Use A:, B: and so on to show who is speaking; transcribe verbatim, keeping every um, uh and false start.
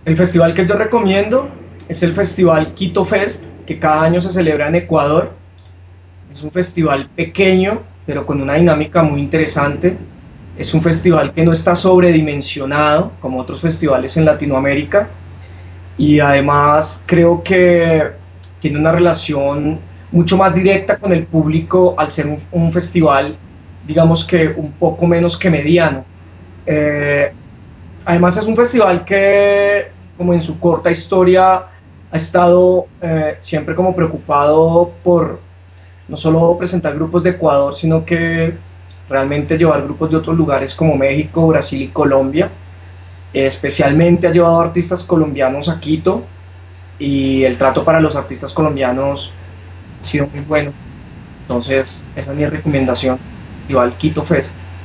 A: El festival que yo recomiendo es el Festival Quito Fest, que cada año se celebra en Ecuador. Es un festival pequeño, pero con una dinámica muy interesante. Es un festival que no está sobredimensionado como otros festivales en Latinoamérica y además creo que tiene una relación mucho más directa con el público al ser un, un festival, digamos que un poco menos que mediano. Eh, Además es un festival que, como en su corta historia, ha estado eh, siempre como preocupado por no solo presentar grupos de Ecuador, sino que realmente llevar grupos de otros lugares como México, Brasil y Colombia. Eh, especialmente ha llevado artistas colombianos a Quito y el trato para los artistas colombianos ha sido muy bueno. Entonces, esa es mi recomendación, Festival Quito Fest.